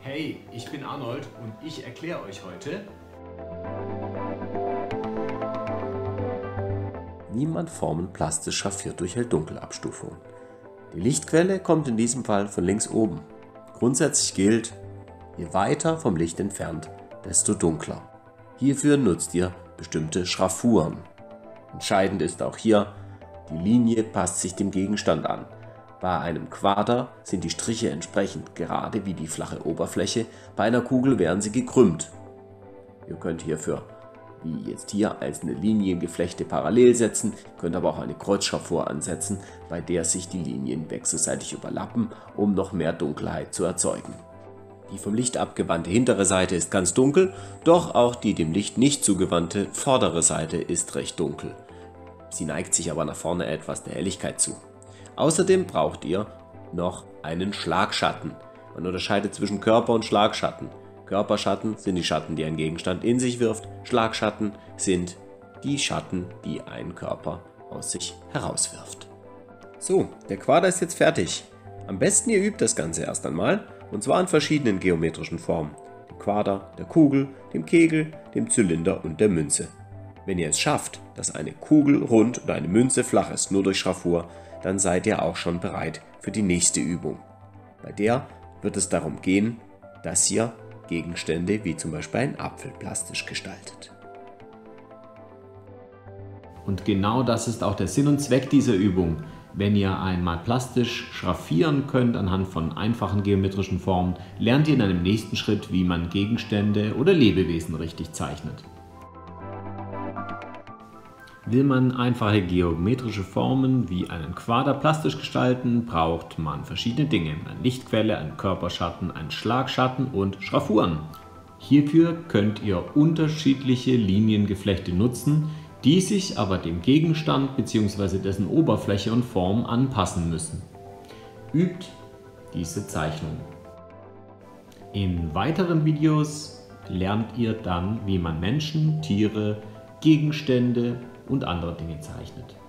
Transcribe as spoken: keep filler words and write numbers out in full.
Hey, ich bin Arnold und ich erkläre euch heute, wie man Formen plastisch schraffiert durch Hell-Dunkel-Abstufungen. Die Lichtquelle kommt in diesem Fall von links oben. Grundsätzlich gilt, je weiter vom Licht entfernt, desto dunkler. Hierfür nutzt ihr bestimmte Schraffuren. Entscheidend ist auch hier, die Linie passt sich dem Gegenstand an. Bei einem Quader sind die Striche entsprechend gerade wie die flache Oberfläche, bei einer Kugel wären sie gekrümmt. Ihr könnt hierfür, wie jetzt hier, einzelne Liniengeflechte parallel setzen, könnt aber auch eine Kreuzschraffur ansetzen, bei der sich die Linien wechselseitig überlappen, um noch mehr Dunkelheit zu erzeugen. Die vom Licht abgewandte hintere Seite ist ganz dunkel, doch auch die dem Licht nicht zugewandte vordere Seite ist recht dunkel. Sie neigt sich aber nach vorne etwas der Helligkeit zu. Außerdem braucht ihr noch einen Schlagschatten. Man unterscheidet zwischen Körper- und Schlagschatten. Körperschatten sind die Schatten, die ein Gegenstand in sich wirft. Schlagschatten sind die Schatten, die ein Körper aus sich herauswirft. So, der Quader ist jetzt fertig. Am besten ihr übt das Ganze erst einmal, und zwar in verschiedenen geometrischen Formen. Dem Quader, der Kugel, dem Kegel, dem Zylinder und der Münze. Wenn ihr es schafft, dass eine Kugel rund oder eine Münze flach ist, nur durch Schraffur, dann seid ihr auch schon bereit für die nächste Übung. Bei der wird es darum gehen, dass ihr Gegenstände wie zum Beispiel einen Apfel plastisch gestaltet. und genau das ist auch der Sinn und Zweck dieser Übung. Wenn ihr einmal plastisch schraffieren könnt anhand von einfachen geometrischen Formen, lernt ihr in einem nächsten Schritt, wie man Gegenstände oder Lebewesen richtig zeichnet. Will man einfache geometrische Formen wie einen Quader plastisch gestalten, braucht man verschiedene Dinge. Eine Lichtquelle, einen Körperschatten, einen Schlagschatten und Schraffuren. Hierfür könnt ihr unterschiedliche Liniengeflechte nutzen, die sich aber dem Gegenstand bzw. dessen Oberfläche und Form anpassen müssen. Übt diese Zeichnung. In weiteren Videos lernt ihr dann, wie man Menschen, Tiere, Gegenstände und andere Dinge zeichnet.